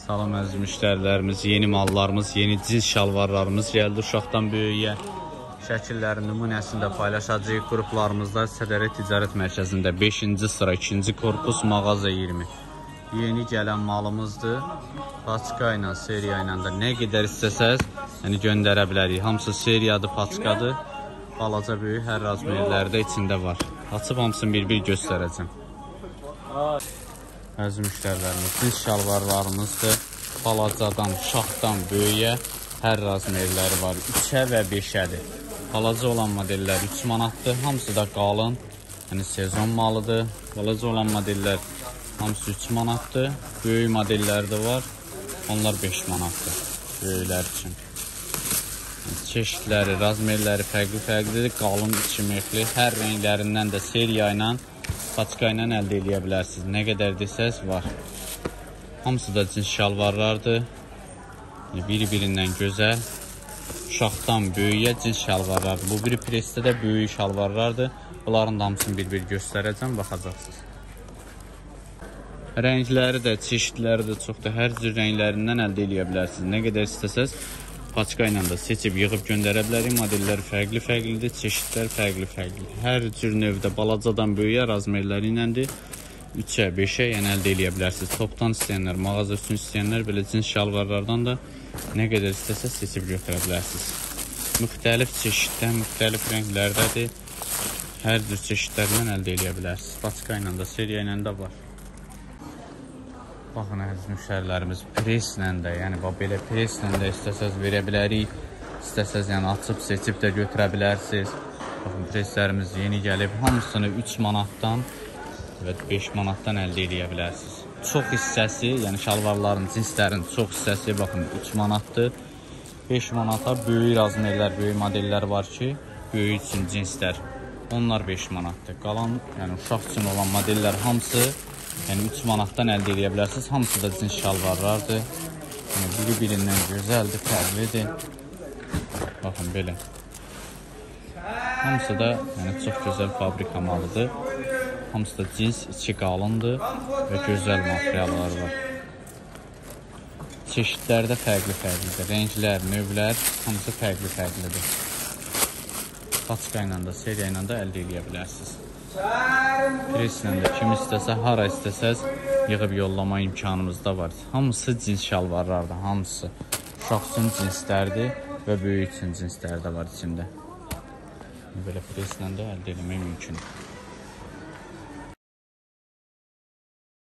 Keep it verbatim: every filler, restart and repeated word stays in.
Salam əziz müştərilərimiz, yeni mallarımız, yeni cins şalvarlarımız gəldi uşaqdan böyüyə. Şəkillərin nümunəsində paylaşacağıq. Qruplarımızda Sədərə Ticarət Mərkəzində beşinci sıra ikinci korpus mağaza iyirmi. Yeni gələn malımızdır. Paçka ilə, seriya ilə də nə qədər istəsəz yəni göndərə bilərik. Hamısı seriyadır, paçkadır. Balaca böyük hər razmerləri də içində var. Açıb hamısını bir-bir göstərəcəm. Əziz müştərilərimiz, cins şalvarlarımızdır. Balacadan, uşaqdan böyüyə hər razmerləri var. üçə və beşədir. Balaca olan modellər üç manatdır. Hamısı da qalın, yəni sezon malıdır. Balaca olan modellər hamısı üç manatdır. Böyük modellər də var. Onlar beş manatdır. Böyüklər üçün. Çeşidləri, razmerləri fərqli-fərqlidir. Qalın, içi mefli. Hər rənglərindən də seriya ilə, paçka ilə əldə edə bilərsiniz. Nə qədər desəz var. Hamısı da cins şalvarlardır. Biri-birindən gözəl. Uşaqdan böyüyə cins şalvarlardır. Bu biri presdə də böyük şalvarlardır. Bunların da hamısını bir-bir göstərəcəm, baxacaqsınız. Rəngləri də, çeşidləri də çoxdur. Hər cür rənglərindən əldə edə bilərsiniz. Nə qədər istəsəz paçka ilə də seçib yığıb göndərə bilərik. Modellər fərqli-fərqlidir, çeşidlər fərqli-fərqlidir. Hər cür növdə balacadan böyüyə razmerləri iləndir. üçə, beşə yəni əldə edə bilərsiniz. Topdan istəyənlər, mağaza üçün istəyənlər belə cins şalvarlardan da nə qədər istəsəz seçib götürə bilərsiniz. Müxtəlif çeşiddən, müxtəlif rənglərdədir. Hər cür çeşidlərindən əldə edə bilərsiniz. Paçka ilə də, seriya ilə də var. Baxın əziz müştərilərimiz, preslə də, yəni belə preslə də istəsəz verə bilərik. İstəsəz yəni açıb, seçib də götürə bilərsiniz. Baxın, preslərimiz yeni gəlib. Hamısını üç manatdan və beş manatdan əldə edə bilərsiniz. Çox hissəsi, yəni şalvarların, cinslərin çox hissəsi baxın üç manatdır. beş manata böyük razmerlər, böyük modellər var ki, böyük üçün cinslər. Onlar beş manatdır. Qalan, yəni uşaq üçün olan modellər hamısı yəni üç manatdan əldə edə bilərsiniz. Hamısı da cins şalvarlardır. Yəni biri-birindən gözəldir, fərqlidir. Baxın belə. Hamısı da yəni çox gözəl fabrika malıdır. Hamısı da cins, içi qalındır və gözəl materiallar var. Çeşidlərdə fərqli-fərqlidir. Rənglər, növlər hamısı fərqli-fərqlidir. Paçka ilə də, seriya ilə də əldə edə bilərsiniz. Preslə də kim istəsə, hara istəsəz yığıb yollama imkanımız da var. Hamısı cins şalvarlardır, hamısı. Uşaq üçün cinslərdir və böyük üçün cinslər də var içində. Belə preslə də əldə etmək mümkündür.